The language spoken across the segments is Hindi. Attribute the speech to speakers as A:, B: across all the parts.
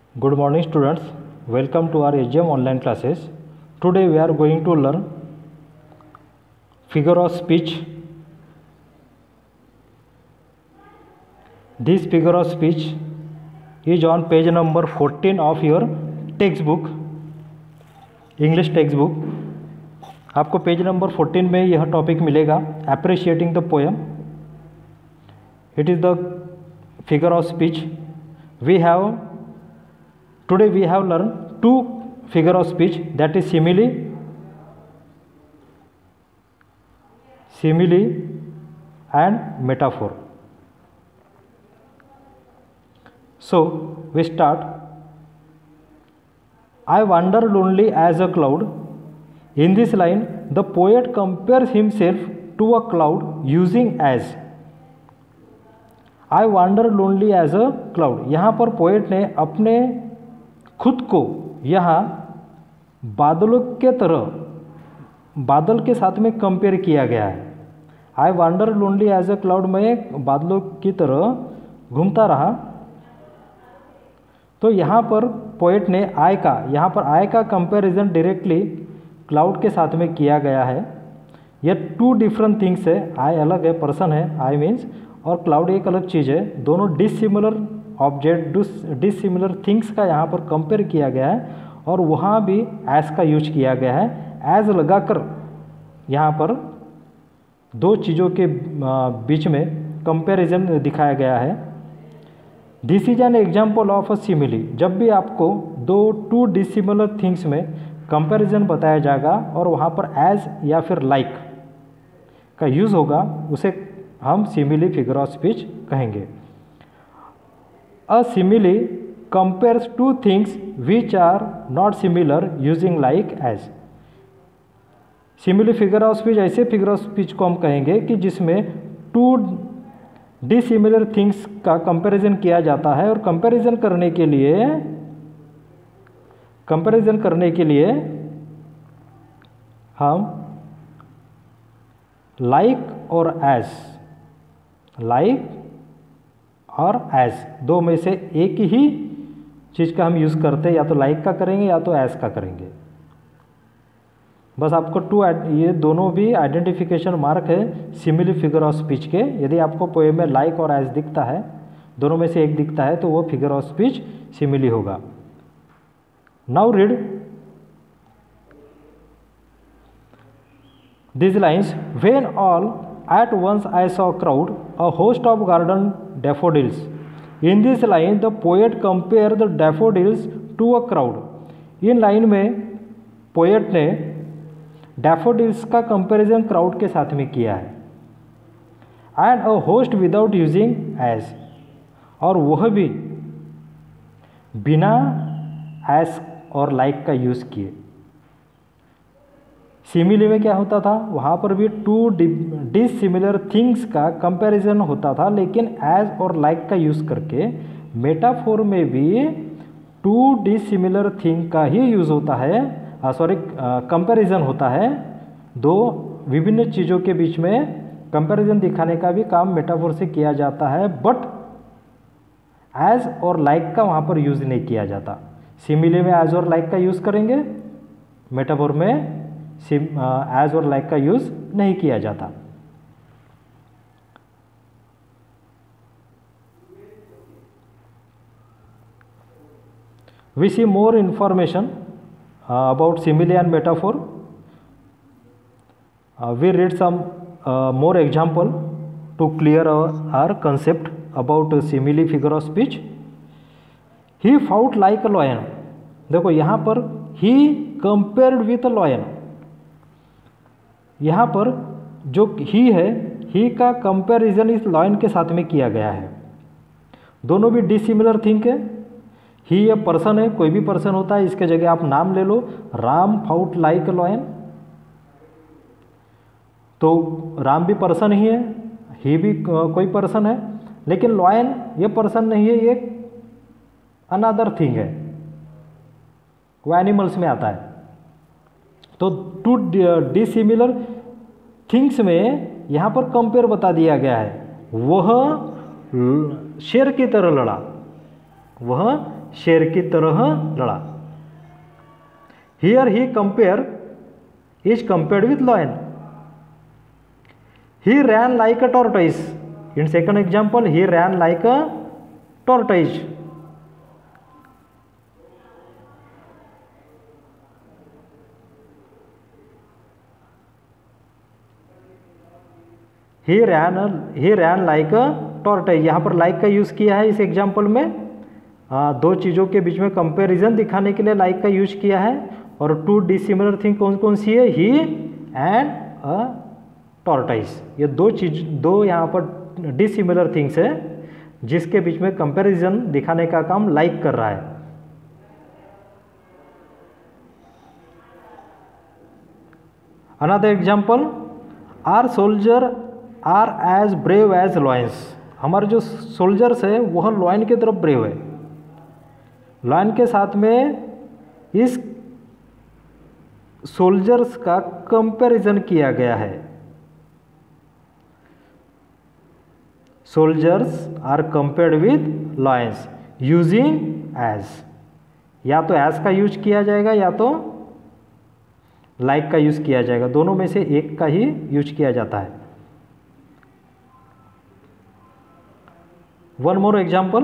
A: Good morning students, welcome to our AGM online classes. Today we are going to learn figure of speech. This figure of speech is on page number 14 of your textbook, English textbook. आपको पेज नंबर 14 में यह टॉपिक मिलेगा, appreciating the poem. It is the figure of speech. Today we have learned two figure of speech, that is simile and metaphor. So we start. I wander lonely as a cloud. In this line, the poet compares himself to a cloud using as. I wander lonely as a cloud. यहाँ पर पोएट ने अपने खुद को यहाँ बादलों के तरह, बादल के साथ में कंपेयर किया गया है. I wander lonely as a cloud, में बादलों की तरह घूमता रहा. तो यहाँ पर पोएट ने यहाँ पर आई का कंपैरिजन डायरेक्टली क्लाउड के साथ में किया गया है. यह टू डिफरेंट थिंग्स है. आई अलग है, पर्सन है आई मीन्स, और क्लाउड एक अलग चीज़ है. दोनों डिसिमिलर ऑब्जेक्ट, डिसिमिलर थिंग्स का यहाँ पर कंपेयर किया गया है, और वहाँ भी एज का यूज किया गया है. एज लगाकर यहाँ पर दो चीज़ों के बीच में कंपैरिजन दिखाया गया है. This is an example of a simile. जब भी आपको टू डिसिमिलर थिंग्स में कंपैरिजन बताया जाएगा और वहाँ पर एज या फिर लाइक का यूज़ होगा, उसे हम सिमिली फिगर ऑफ स्पीच कहेंगे. A simile compares two things which are not similar using like as. Simile figure of speech ऐसे फिगर ऑफ स्पीच को हम कहेंगे कि जिसमें टू डिसिमिलर थिंग्स का कंपैरिजन किया जाता है, और कंपैरिजन करने के लिए हम लाइक और एज दो में से एक ही चीज़ का हम यूज़ करते हैं. या तो लाइक का करेंगे या तो एज का करेंगे. बस आपको ये दोनों भी आइडेंटिफिकेशन मार्क है सिमिली फिगर ऑफ स्पीच के. यदि आपको पोएम में लाइक और एज दिखता है, दोनों में से एक दिखता है, तो वो फिगर ऑफ स्पीच सिमिली होगा. Now read these lines. When all at once I saw crowd, a host of garden daffodils. In this line, the poet compared the daffodils to a crowd. इन लाइन में पोएट ने डैफोडिल्स का कंपैरिजन क्राउड के साथ में किया है. And a host without using as, और वह भी बिना एज और लाइक का यूज़ किए. सिमिली में क्या होता था, वहाँ पर भी टू डिसिमिलर थिंग्स का कंपैरिजन होता था, लेकिन एज और लाइक का यूज़ करके. मेटाफोर में भी टू डिसिमिलर थिंग का ही यूज़ होता है, कंपैरिजन होता है. दो विभिन्न चीज़ों के बीच में कंपैरिजन दिखाने का भी काम मेटाफोर से किया जाता है, बट एज और लाइक का वहाँ पर यूज़ नहीं किया जाता. सिमिली में एज और लाइक का यूज़ करेंगे, मेटाफोर में एज और लाइक का यूज़ नहीं किया जाता. We see more information about simile and metaphor. We read some more example to clear our concept about simile figure of speech. He fought like a lion. देखो यहाँ पर he compared with a lion. यहाँ पर जो ही है, ही का कंपैरिजन इस लाइन के साथ में किया गया है. दोनों भी डिसिमिलर थिंग है. ही ये पर्सन है, कोई भी पर्सन होता है, इसके जगह आप नाम ले लो, Ram fought like a lion. तो राम भी पर्सन ही है, ही भी कोई पर्सन है, लेकिन लॉयन ये पर्सन नहीं है, ये अनदर थिंग है, वो एनिमल्स में आता है. तो टू डिसिमिलर थिंग्स में यहाँ पर कंपेयर बता दिया गया है. वह शेर की तरह लड़ा, वह शेर की तरह लड़ा। Here he compare is compared with lion. He ran like a tortoise. In second example he ran like a tortoise. He ran like a tortoise. यहाँ पर लाइक का यूज़ किया है इस एग्जाम्पल में। दो चीज़ों के बीच में कंपैरिजन दिखाने के लिए लाइक का यूज किया है। और टू डिसिमिलर थिंग कौन कौन सी है? He and a tortoise. ये दो यहाँ पर डिसिमिलर थिंग्स है जिसके बीच में कंपैरिजन दिखाने का काम लाइक कर रहा है। Another example, our soldier are as brave as lions. हमारे जो सोल्जर्स है वह लॉयन की तरफ ब्रेव है। लॉयन के साथ में इस सोल्जर्स का कंपैरिजन किया गया है। Soldiers are compared with lions using as. या तो एज का यूज किया जाएगा या तो लाइक का यूज किया जाएगा। दोनों में से एक का ही यूज किया जाता है। One more example,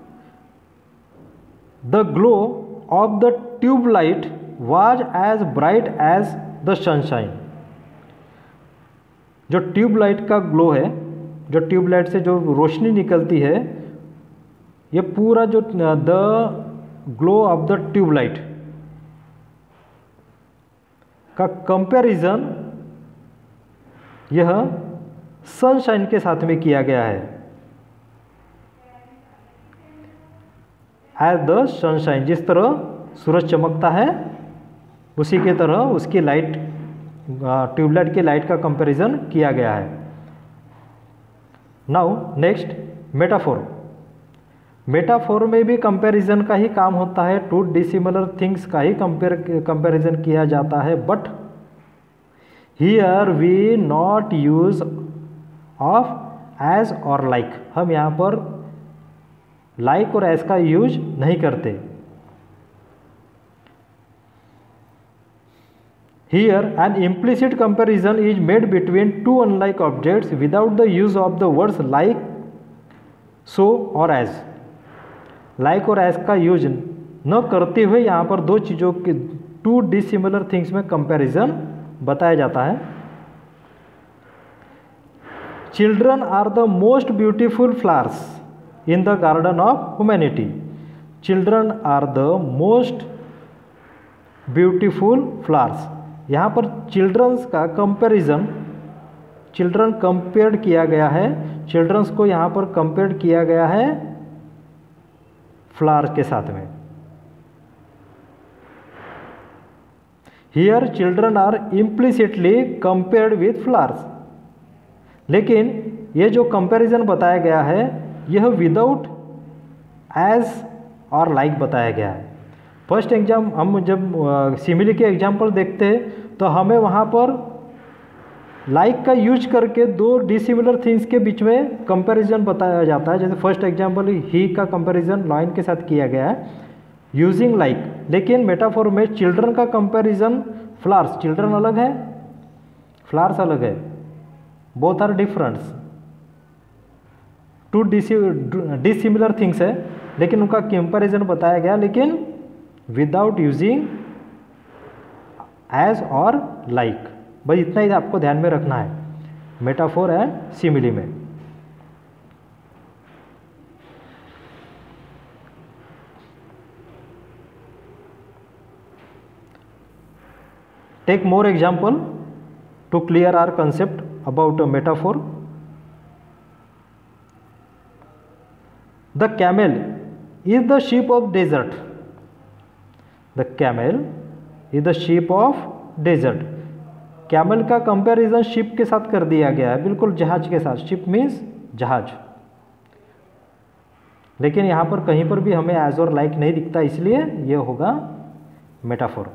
A: the glow of the tube light was as bright as the sunshine. जो ट्यूब लाइट का ग्लो है, जो ट्यूब लाइट से जो रोशनी निकलती है, ये पूरा जो the glow of the tube light का कंपैरिजन यह सनशाइन के साथ में किया गया है। एज द सनशाइन, जिस तरह सूरज चमकता है उसी के तरह उसकी लाइट, ट्यूबलाइट की लाइट का कंपैरिजन किया गया है। Now next, metaphor. मेटाफोर में भी कंपैरिजन का ही काम होता है। टू डिसिमिलर थिंग्स का ही कंपैरिजन किया जाता है। But here we not use of as और लाइक। हम यहाँ पर लाइक और एज का यूज नहीं करते। Here an implicit comparison is made between two unlike objects without the use of the words like, so और एज। लाइक और एज का यूज न करते हुए यहाँ पर दो चीज़ों के, टू डिसिमिलर थिंग्स में कंपैरिजन बताया जाता है। Children are the most beautiful flowers in the garden of humanity. Children are the most beautiful flowers. यहाँ पर चिल्ड्रंस का कंपैरिजन, चिल्ड्रन कंपेयर्ड किया गया है। चिल्ड्रंस को यहाँ पर कंपेयर्ड किया गया है फ्लावर्स के साथ में। Here children are implicitly compared with flowers. लेकिन ये जो कंपैरिजन बताया गया है यह विदाउट एज और लाइक बताया गया है। फर्स्ट एग्जाम हम जब सिमिली के एग्जाम्पल देखते हैं तो हमें वहाँ पर लाइक का यूज करके दो डिसिमिलर थिंग्स के बीच में कंपैरिजन बताया जाता है। जैसे फर्स्ट एग्जाम्पल ही का कंपैरिजन लॉयन के साथ किया गया है यूजिंग लाइक। लेकिन मेटाफोर में चिल्ड्रन का कंपैरिजन फ्लावर्स, चिल्ड्रन अलग है, फ्लावर्स अलग है, both are differents. Two dissimilar things है लेकिन उनका कंपैरिजन बताया गया, लेकिन विदाउट यूजिंग एज और लाइक। बस इतना ही आपको ध्यान में रखना है मेटाफोर एंड सिमिली में। Take more example to clear our concept about a metaphor. The camel is the sheep of desert. The camel is the sheep of desert. Camel का कंपैरिजन शिप के साथ कर दिया गया है, बिल्कुल जहाज के साथ। शिप मीन्स जहाज। लेकिन यहाँ पर कहीं पर भी हमें एज और लाइक नहीं दिखता, इसलिए यह होगा metaphor.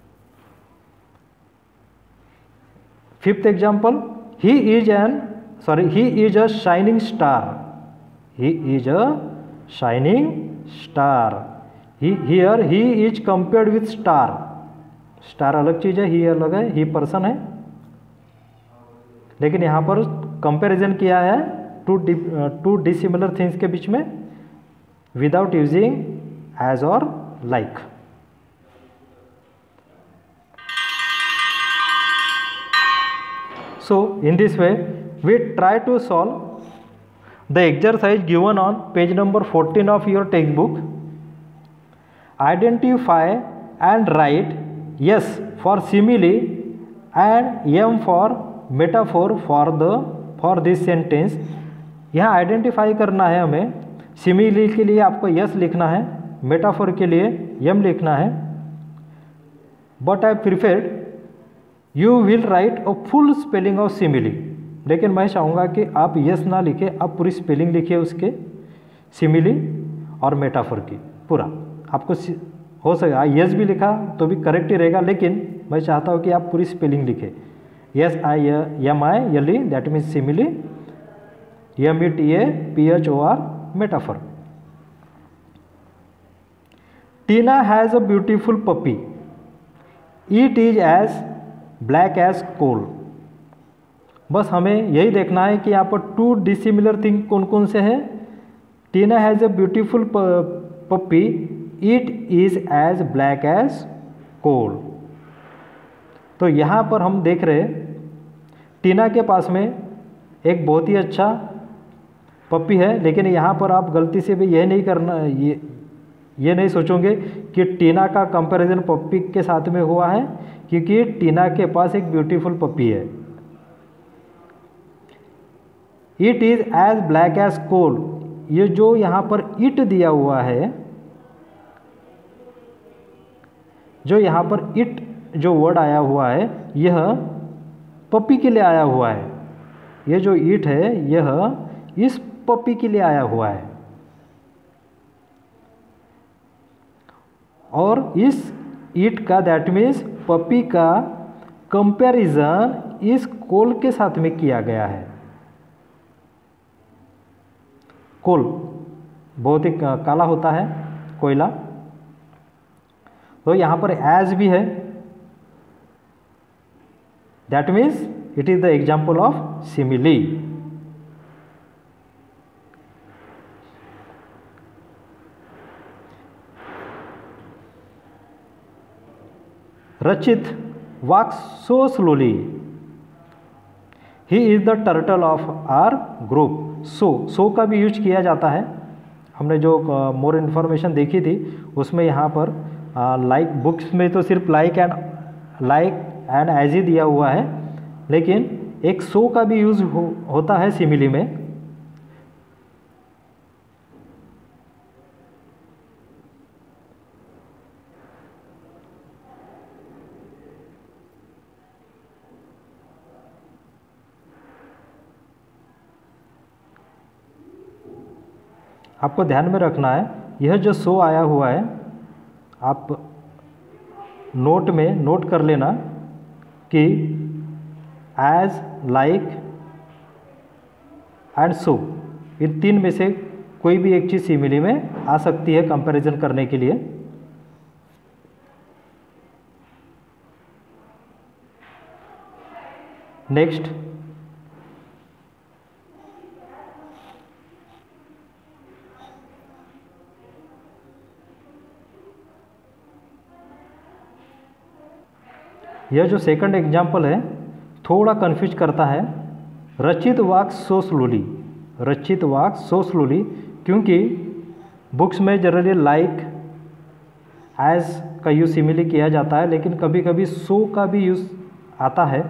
A: Fifth example, he is a shining star. He is a shining star. Here he is compared with star, star अलग चीज़ है, ही अलग है, ही पर्सन है, लेकिन यहाँ पर कंपैरिजन किया है टू डिसिमिलर थिंग्स के बीच में विदाउट यूजिंग एज और like. So in this way we try to solve the exercise given on page number 14 of your textbook. Identify and write yes for simile and m for metaphor for this sentence. यहाँ आइडेंटिफाई करना है हमें, सिमिली के लिए आपको यस लिखना है, मेटाफोर के लिए यम लिखना है। But I preferred you will write a full spelling of simile, लेकिन मैं चाहूँगा कि आप यस ना लिखे, आप पूरी स्पेलिंग लिखिए उसके, सिमिली और मेटाफोर की पूरा। आपको हो सके यस भी लिखा तो भी करेक्ट ही रहेगा, लेकिन मैं चाहता हूँ कि आप पूरी स्पेलिंग लिखें। S I M I L E, that means simile, M E T A P H O R metaphor. Tina has a beautiful puppy, it is as black as coal. बस हमें यही देखना है कि यहाँ पर टू डिसिमिलर थिंग कौन कौन से हैं। Tina has a beautiful puppy, it is as black as coal. तो यहाँ पर हम देख रहे टीना के पास में एक बहुत ही अच्छा पप्पी है, लेकिन यहाँ पर आप गलती से भी यह नहीं करना, ये नहीं सोचोगे कि टीना का कंपैरिजन पप्पी के साथ में हुआ है, क्योंकि टीना के पास एक ब्यूटीफुल पप्पी है। It is as black as coal, ये जो यहाँ पर इट दिया हुआ है, जो यहाँ पर इट जो वर्ड आया हुआ है, यह पप्पी के लिए आया हुआ है। ये जो इट है यह इस पप्पी के लिए आया हुआ है, और इस इट का दैट मीन्स पपी का कंपैरिजन इस कोल के साथ में किया गया है। कोल बहुत ही काला होता है, कोयला, तो यहाँ पर एज भी है, that means it is the example of simile. Rachit walks so slowly, he is the turtle of our group। So का भी यूज किया जाता है, हमने जो मोर इन्फॉर्मेशन देखी थी उसमें यहाँ पर लाइक बुक्स में तो सिर्फ लाइक एंड एज ही दिया हुआ है, लेकिन एक सो का भी यूज होता है सिमिली में। आपको ध्यान में रखना है, यह जो सो आया हुआ है आप नोट में नोट कर लेना कि एज, लाइक एंड सो, इन तीन में से कोई भी एक चीज़ सिमिली में आ सकती है कंपैरिजन करने के लिए। नेक्स्ट, यह जो सेकंड एग्जाम्पल है थोड़ा कन्फ्यूज करता है। रचित walk so slowly, Rachit walk so slowly, क्योंकि बुक्स में जनरली लाइक एज का यूज़ सिमिली किया जाता है, लेकिन कभी कभी सो का भी यूज़ आता है,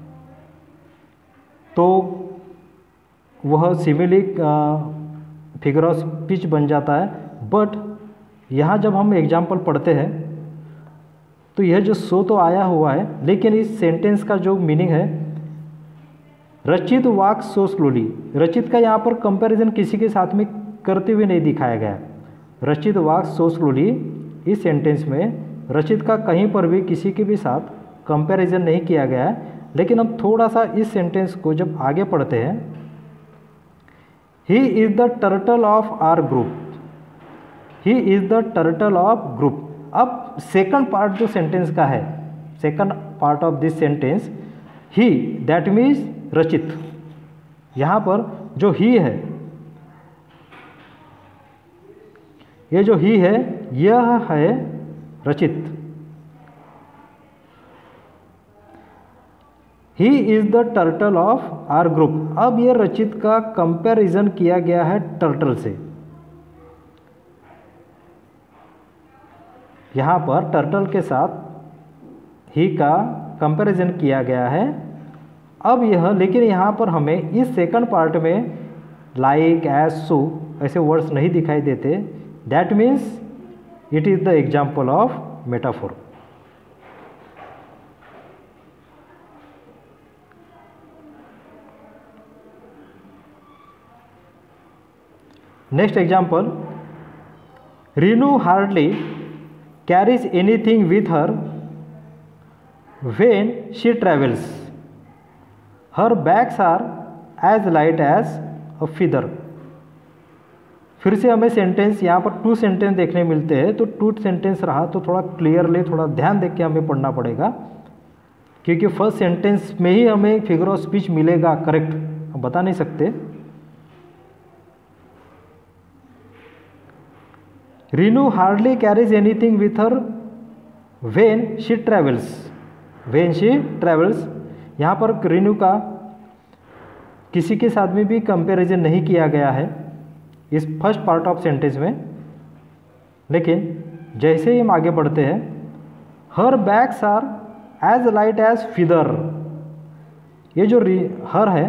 A: तो वह सिमिली फिगर ऑफ स्पीच बन जाता है। बट यहाँ जब हम एग्जाम्पल पढ़ते हैं तो यह जो सो तो आया हुआ है, लेकिन इस सेंटेंस का जो मीनिंग है रचित वाक सो स्लोली, रचित का यहाँ पर कंपैरिजन किसी के साथ में करते हुए नहीं दिखाया गया। रचित वाक सो स्लोली, इस सेंटेंस में रचित का कहीं पर भी किसी के भी साथ कंपैरिजन नहीं किया गया है। लेकिन हम थोड़ा सा इस सेंटेंस को जब आगे पढ़ते हैं, he is the turtle of our group, he is the turtle of group. अब सेकंड पार्ट जो सेंटेंस का है, second part of this sentence, he that means Rachit. यहाँ पर जो ही है, ये जो ही है यह है Rachit. He is the turtle of our group. अब ये रचित का कंपैरिजन किया गया है टर्टल से। यहाँ पर टर्टल के साथ ही का कंपैरिजन किया गया है। अब यह, लेकिन यहाँ पर हमें इस सेकंड पार्ट में लाइक, एज, सो ऐसे वर्ड्स नहीं दिखाई देते। That means it is the example of metaphor. Next example, Rinu hardly carries anything with her when she travels. Her bags are as light as a feather. फिर से हमें सेंटेंस, यहाँ पर टू सेंटेंस देखने मिलते हैं, तो टू सेंटेंस रहा तो थोड़ा क्लियरली, थोड़ा ध्यान देख के हमें पढ़ना पड़ेगा, क्योंकि फर्स्ट सेंटेंस में ही हमें फिगर ऑफ स्पीच मिलेगा करेक्ट, हम बता नहीं सकते। Rinu hardly carries anything with her when she travels. When she travels, यहाँ पर रीनू का किसी के साथ में भी कंपैरिजन नहीं किया गया है इस फर्स्ट पार्ट ऑफ सेंटेंस में। लेकिन जैसे ही हम आगे बढ़ते हैं, her bags are as light as feather. ये जो हर है,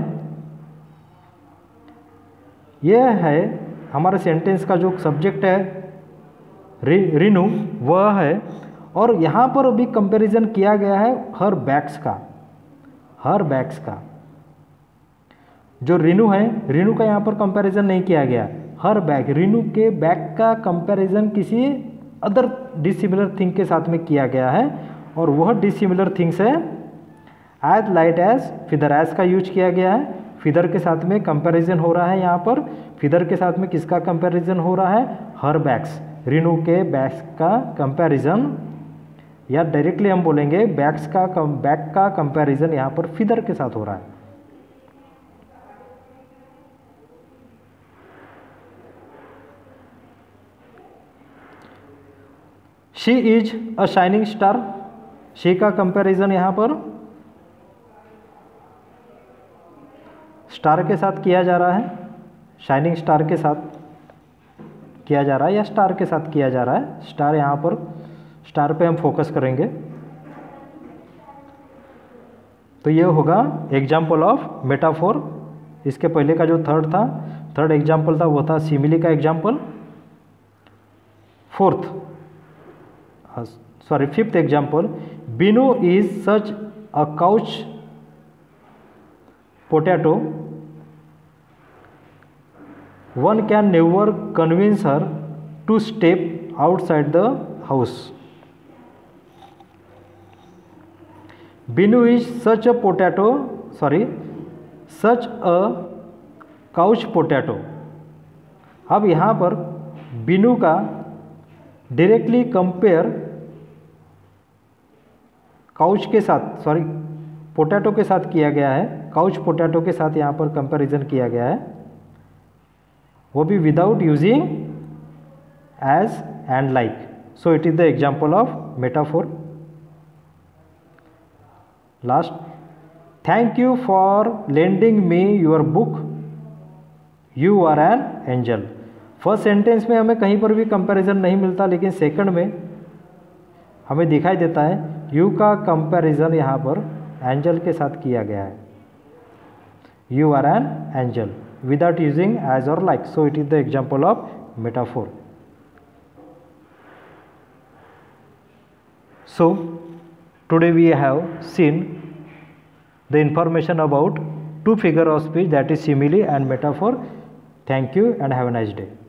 A: यह है हमारे सेंटेंस का जो सब्जेक्ट है रीनू, वह है। और यहाँ पर अभी कंपैरिजन किया गया है हर बैग्स का। हर बैग्स का जो रीनू है, रीनू का यहाँ पर कंपैरिजन नहीं किया गया। हर बैग, रीनू के बैग का कंपैरिजन किसी अदर डिसिमिलर थिंग के साथ में किया गया है, और वह डिसिमिलर थिंग्स है as light as feather. As का यूज किया गया है, फिदर के साथ में कंपैरिजन हो रहा है। यहाँ पर फिदर के साथ में किसका कंपैरिजन हो रहा है? हर बैग्स, रीनू के बैग्स का कंपैरिजन, या डायरेक्टली हम बोलेंगे बैग का कंपैरिजन यहाँ पर फिदर के साथ हो रहा है। She is a shining star. She का कंपैरिजन यहाँ पर स्टार के साथ किया जा रहा है, शाइनिंग स्टार के साथ किया जा रहा है, या स्टार के साथ किया जा रहा है। स्टार यहाँ पर, स्टार पे हम फोकस करेंगे। तो ये होगा एग्जाम्पल ऑफ मेटाफोर। इसके पहले का जो थर्ड एग्जाम्पल था वो था सिमिली का example. Fifth example, Binu is such a couch potato, one can never convince her to step outside the house. Binu is such a couch potato. अब यहाँ पर बीनू का डायरेक्टली कंपेयर काउच के साथ, पोटैटो के साथ किया गया है। काउच पोटैटो के साथ यहाँ पर कंपैरिजन किया गया है, वो भी without using as and like. So it is the example of metaphor. Last, thank you for lending me your book, you are an angel. First sentence में हमें कहीं पर भी कंपैरिजन नहीं मिलता, लेकिन सेकंड में हमें दिखाई देता है यू का कंपैरिजन यहाँ पर एंजल के साथ किया गया है। You are an angel without using as or like. So it is the example of metaphor. So today we have seen the information about two figure of speech, that is simile and metaphor. Thank you and have a nice day.